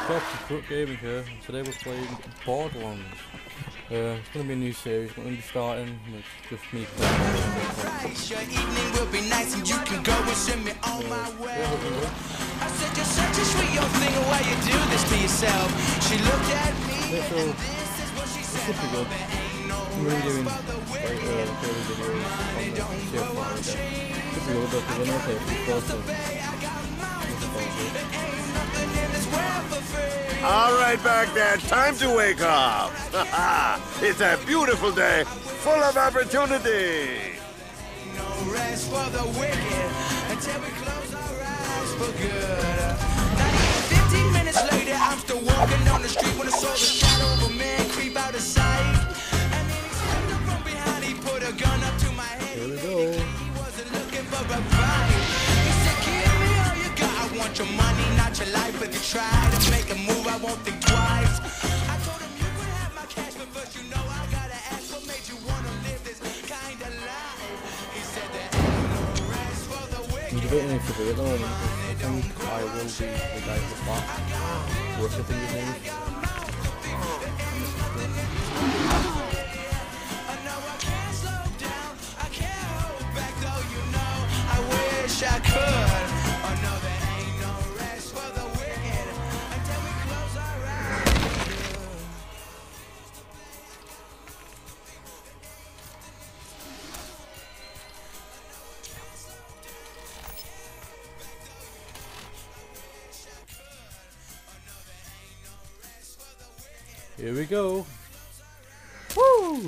CorruptGaming here, and today we're playing Borderlands. It's going to be a new series, we're going to be starting with just me playing. Your evening will be nice and you can go and send me on my way. I said you're such a sweet young thing, why you do this to yourself? She looked at me and this is what she said. This should be good. I'm going to be doing daily videos on the CF file again. Should be good though, because I know it's pretty close to Alright back there, time to wake up! It's a beautiful day, full of opportunity! No rest for the wicked until we close our eyes for good. Not even 15 minutes later, I'm still walking on the street when I saw the shadow of a man creep out of sight. And then he stepped up from behind, he put a gun up to my head. Here we go. He wasn't looking for a fight. He said, give me all you got, I want your money, not your life. If you try to make a move, I won't think twice. I told him you could have my cash, but first you know I gotta ask what made you wanna live this kind of life. He said that ain't no rest for the wicked. I'm debating if to do it at the moment, because I think I will be the guy with the back. Rush, I think his name is. I could. Oh no, there ain't no rest for the wicked until we close our eyes. Here we go. Woo!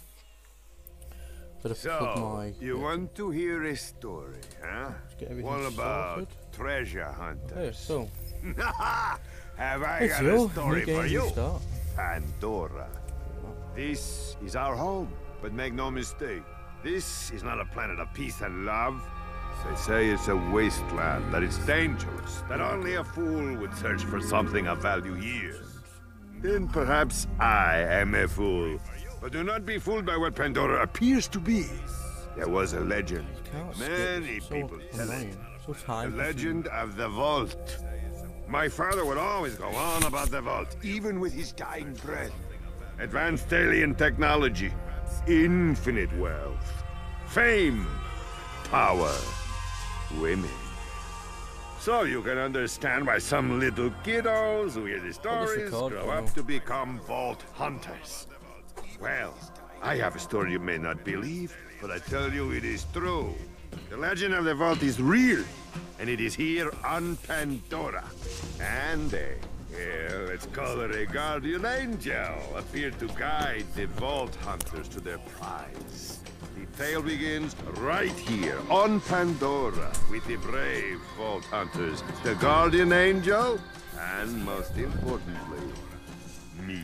So, you want to hear a story, huh? All about treasure hunters. Hey, so. Have I got a story for you? Pandora. This is our home, but make no mistake, this is not a planet of peace and love. They say it's a wasteland, that it's dangerous, that only a fool would search for something of value here. Then perhaps I am a fool. But do not be fooled by what Pandora appears to be. There was a legend. Many people tell it. The legend of the vault. My father would always go on about the vault, even with his dying breath. Advanced alien technology, infinite wealth, fame, power, women. So you can understand why some little kiddos who hear the stories grow up to become vault hunters. Well, I have a story you may not believe, but I tell you it is true. The legend of the vault is real, and it is here on Pandora. And let's call her a guardian angel, appeared to guide the vault hunters to their prize. The tale begins right here on Pandora with the brave vault hunters, the guardian angel, and most importantly, me.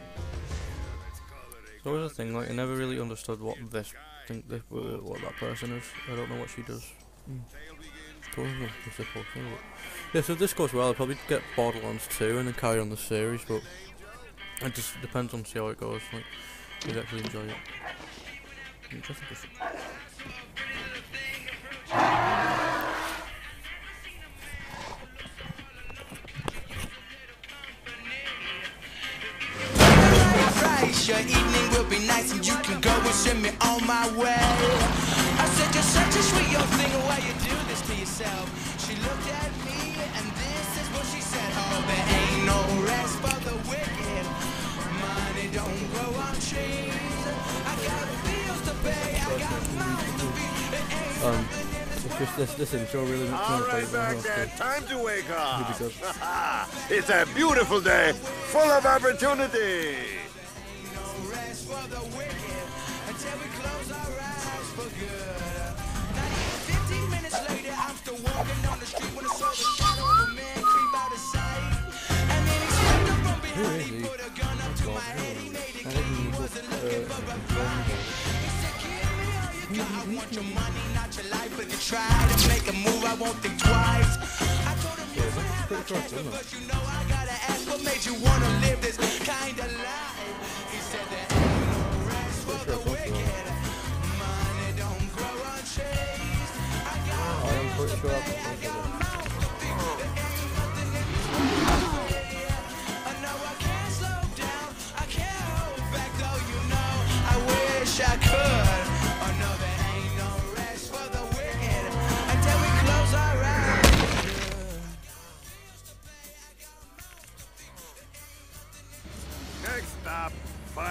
So here's the thing, like I never really understood what what that person is. I don't know what she does. Yeah, so if this goes well, I'll probably get Borderlands 2 and then carry on the series, but it just depends on how it goes. Like, you'd actually enjoy it. Your evening will be nice and you can go and send me on my way. I said you're such a sweet young thing, why you do this to yourself? She looked at me and this is what she said. Oh, there ain't no rest for the wicked. Money don't grow on trees. I got bills to pay, I got mouths to feed. It's just this intro really makes me Alright back there, time to wake up! It's a beautiful day, full of opportunity! For the wicked until we close our eyes for good. Not even 15 minutes later, I'm still walking down the street when I saw the shadow of a man creep out of sight. And then he stepped up from behind, he put a gun up to my head, he made it clear he wasn't looking for a fight. He said, give me all you got, I want your money, not your life. If you try to make a move, I won't think twice. I told him you could have my cash, but first you know I gotta ask what made you wanna live this kind of life. He said that the wicked, money don't grow on trees. I got pretty sure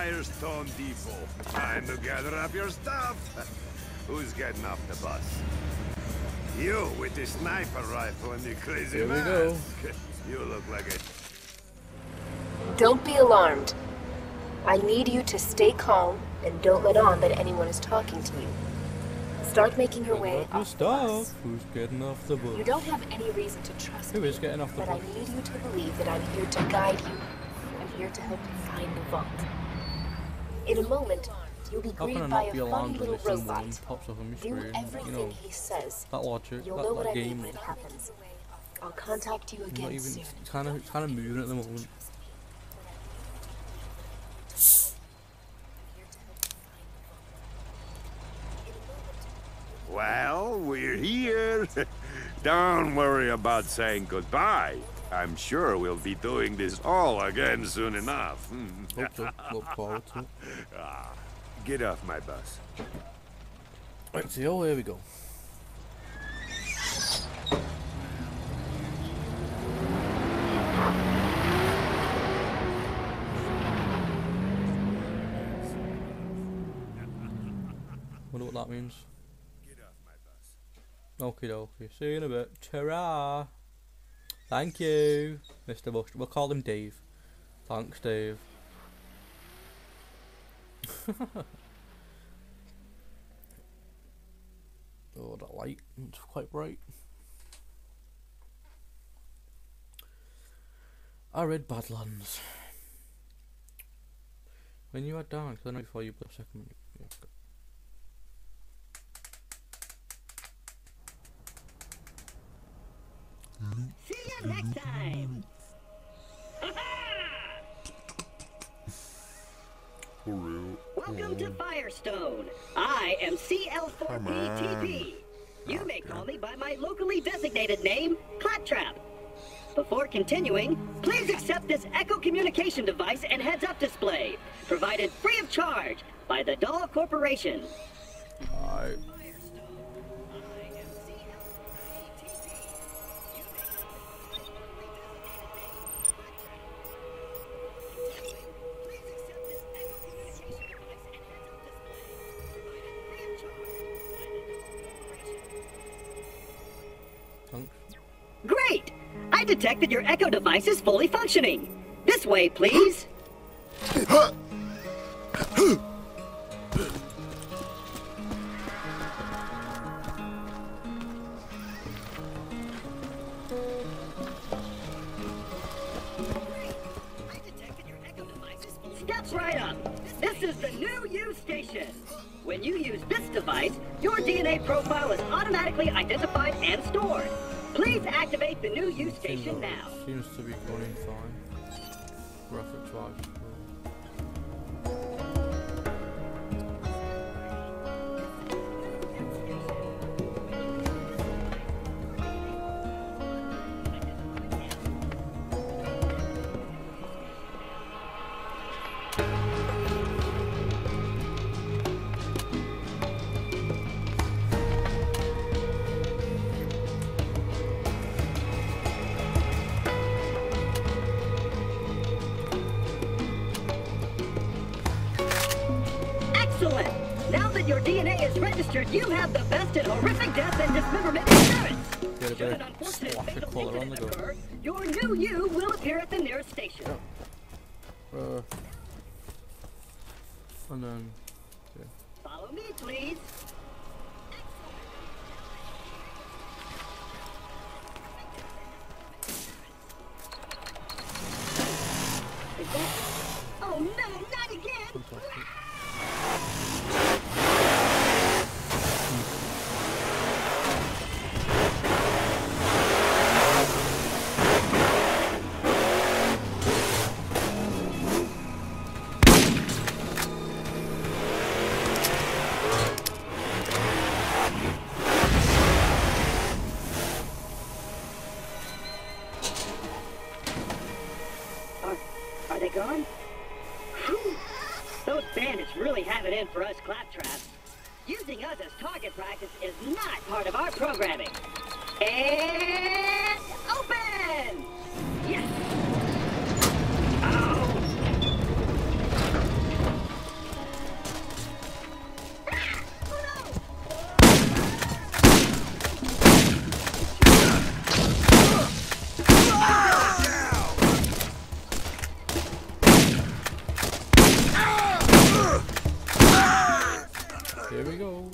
Fyrestone Depot. Time to gather up your stuff. Who's getting off the bus? You with the sniper rifle and the crazy Here we mask. go. You look like a... Don't be alarmed. I need you to stay calm and don't let on that anyone is talking to you. Start making your way off the bus. Who's getting off the bus? You don't have any reason to trust me. Who is getting off the but bus? I need you to believe that I'm here to guide you. I'm here to help you find the vault. In a moment, you'll be How can I greeted by not be a funny alarmed when little this someone robot. pops up on my Do screen? everything You know, he says. that logic, You'll know what that I mean game. when it happens. I'll contact you I'm not again even, soon. it's kind of moving at the moment. Well, we're here. Don't worry about saying goodbye. I'm sure we'll be doing this all again soon enough. Hope so. Look forward to it. Get off my bus. Right, so here we go. Wonder what that means. Get off my bus. Okie dokie. See you in a bit. Ta-ra! Thank you, Mr. Bush. We'll call him Dave. Thanks, Dave. Oh, that light. It's quite bright. I read Badlands. When you are down, because I know before you put a second. Yeah, okay. See you next time. For real. Welcome to Fyrestone. I am CL4PTP. You may call me by my locally designated name, Claptrap. Before continuing, please accept this Echo communication device and heads-up display, provided free of charge by the Doll Corporation. Alright. Great! I detect that your Echo device is fully functioning. This way, please. Steps right up. This is the new U station. When you use this device, your DNA profile is automatically identified and stored. Please activate the new U station now. Seems to be running fine. Graphics wise. Excellent! Now that your DNA is registered, you have the best in horrific death and dismemberment insurance. Get a Should bit an of unfortunate splash fatal of colour on the incident go. occur, your new you will appear at the nearest station. And then, yeah. Follow me, please. Is that... Oh no, not again! Fantastic. Are they gone? Whew. Those bandits really have it in for us claptraps. Using us as target practice is not part of our programming. And open! Yes! Oh! we go.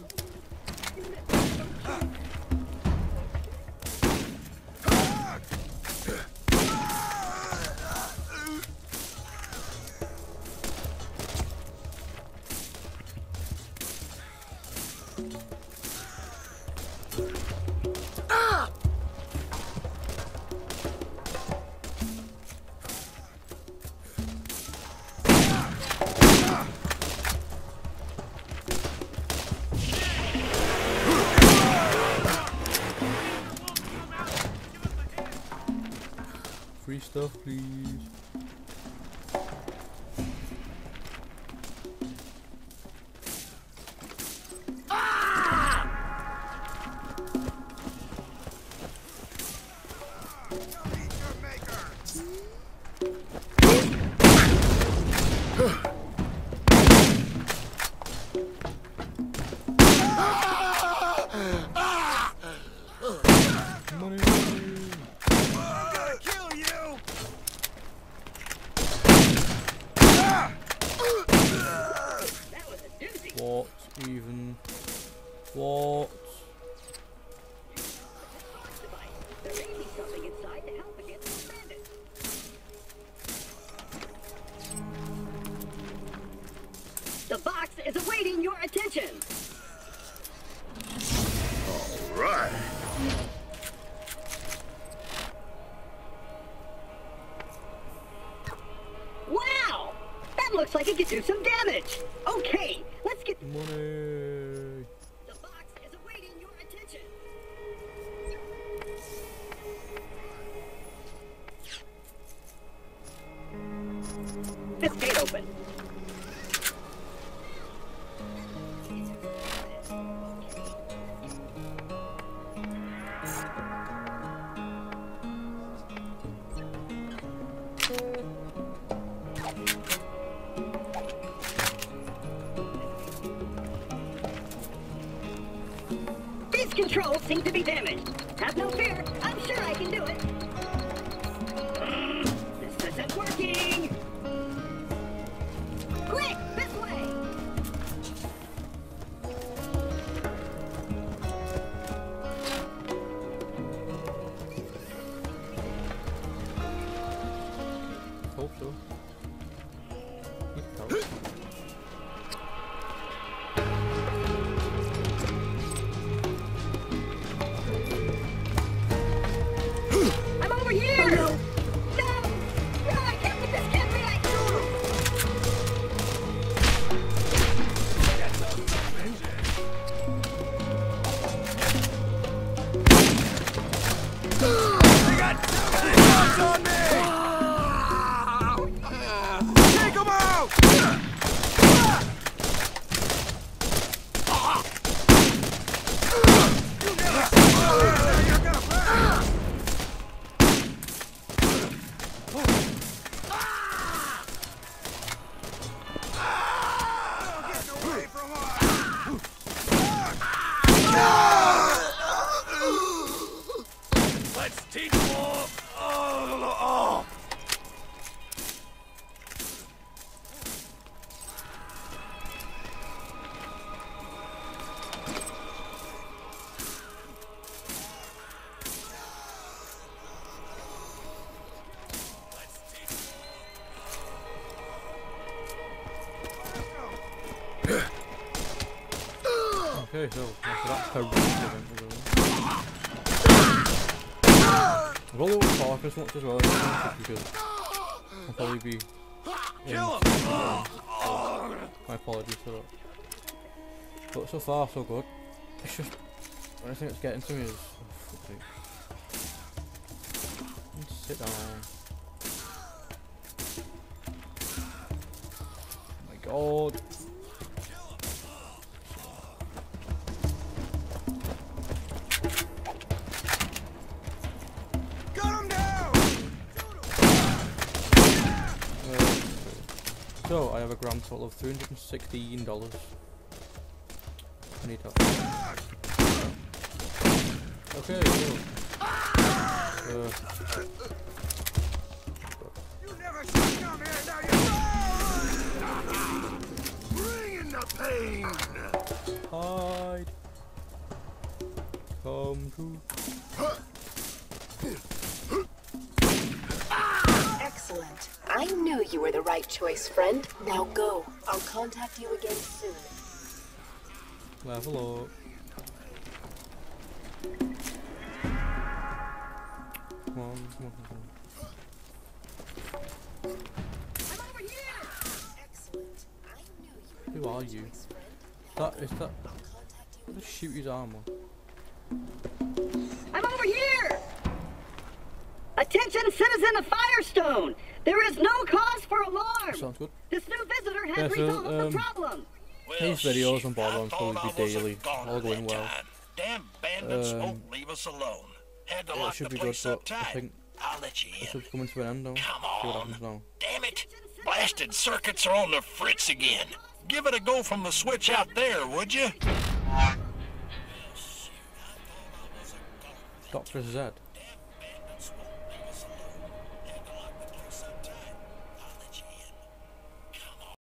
Free stuff, please. What even? What? There may be something inside to help against the bandits. The box is awaiting your attention. All right. Wow! That looks like it could do some damage. Okay, let's get... Money. The box is awaiting your attention. This gate open. These controls seem to be damaged. Have no fear, I'm sure I can do it. This isn't working. Quick, this way. Hope so. Help. I'm over here! No! No, I can't put this kid right! They got too many guns on me! Take them out! You're gonna burn! Get away from us! Let's teach them all! Oh. Okay, so after that horrendous event we're going. I've got a little focus once as well, I think, because I'll probably be in. My apologies for that. But so far so good. It's just the only thing that's getting to me is sit down. Oh my god. So I have a grand total of $316. I need help. Okay, so You never should come here, now you bring in the pain! Hide. Come to. Excellent. I knew you were the right choice, friend. Now go. I'll contact you again soon. Level up. Come on, come on, come on. I'm over here! Excellent. I knew you Who are you? Is that? I'll contact you Just shoot his armor. I'm over here! Attention, citizen of Fyrestone! There is no cause for alarm! Sounds good. This new visitor has Yeah, so, resolved the problem! These videos on Borderlands probably be daily, all going well. Damn bandits won't leave us alone. Had to It lock should the be good, place but up I tight. think I'll let you this in. is coming to an end now. Come See what on. happens now. Damn it! Blasted circuits are on the fritz again. Give it a go from the switch out there, would you? Dr. Z.